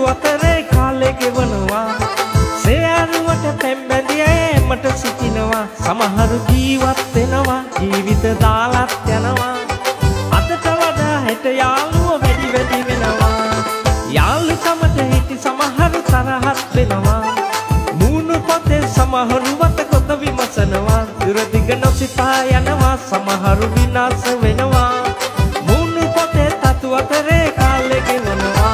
අතරේ කාලේ ගෙවනවා සේරුවට පෙම්බැඳියේ මට සිටිනවා සමහරු ජීවත් වෙනවා ජීවිත දාලත් යනවා අදට වඩා හෙට යාළුවෝ වැඩි වැඩි වෙනවා යාළුකමට හිටි සමහරු තරහත් වෙනවා මූණු පොතේ සමහරු වත කොත විමසනවා දුර දිග නොසිතා යනවා සමහරු විනාශ වෙනවා මූණු පොතේ තතු අතරේ කාලේ ගෙවනවා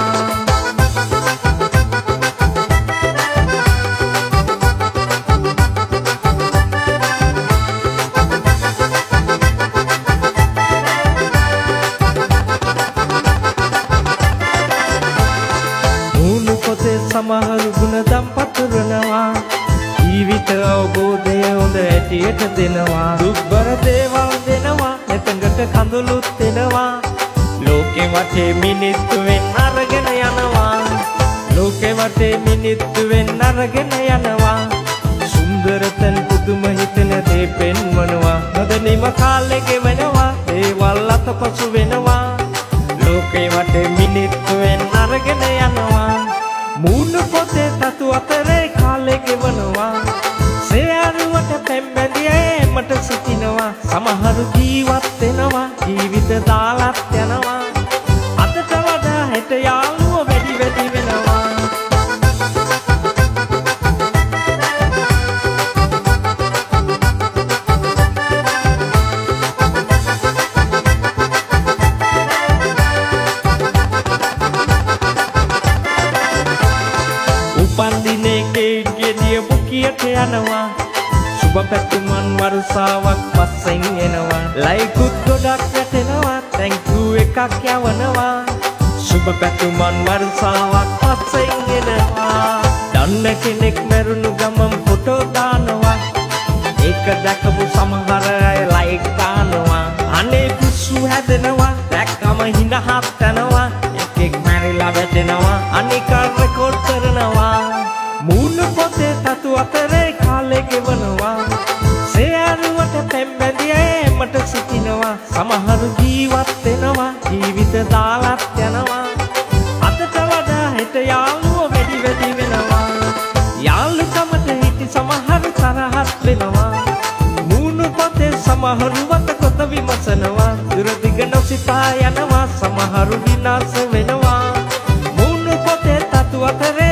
සමහරු ගුණ දම් පතුරනවා ජීවිත අවබෝධය හොඳ ඇටියට දෙනවා දුක්බර දේවල් දෙනවා එතඟට කඳුළුත් දෙනවා ලෝකෙ වටේ මිනිත්තුවෙන් අරගෙන යනවා ලෝකෙ වටේ මිනිත්තුවෙන් අරගෙන යනවා සුන්දර තැන් පුදුම හිතෙන දේ පෙන්වනවා නොදැනීම කාලෙ ගෙවනවා දේවල් අතපසු වෙනවා ලෝකෙ වටේ මිනිත්තුවෙන් අරගෙන යනවා මූණු පොතේ තතු අතරේ කාලේ ගෙවනවා සේරුවට පෙම්බැඳියේ මට සිටිනවා සමහරු ජීවත් වෙනවා ජීවිත දාලත් යනවා අදට වඩා හෙට යාළුවෝ වැඩි වැඩි වෙනවා උපන්දිනේ ගෙඩිය බුකියට යනවා සුබ පැතුමන් වර්ෂාවක් පස්සෙන් එනවා ලයිකුත් ගොඩක් වැටෙනවා thank you එකක් යවනවා සුබ පැතුමන් වර්ෂාවක් පස්සෙන් එනවා දන්න කෙනෙක් මරුණු ගමන් ෆොටෝ දානවා ඒක දැකපු සමහර අය ලයික් දානවා අනේ පිස්සු හැදෙනවා දැක්කම හිනහත් යනවා එකෙක් මැරිලා වැටෙනවා අනික රෙකෝඩ් කරනවා මූණු පොතේ තතු අතරේ කාලේ ගෙවනවා සේරුවට පෙම්බැඳියේ මට සිටිනවා සමහරු ජීවත් වෙනවා ජීවිත දාලත් යනවා අදට වඩා හෙට යාළුවෝ වැඩි වැඩි වෙනවා යාළුකමට හිටි සමහරු තරහත් වෙනවා මූණු පොතේ සමහරු වත කොත විමසනවා දුර දිග නොසිතා යනවා සමහරු විනාශ වෙනවා මූණු පොතේ තතු අතරේ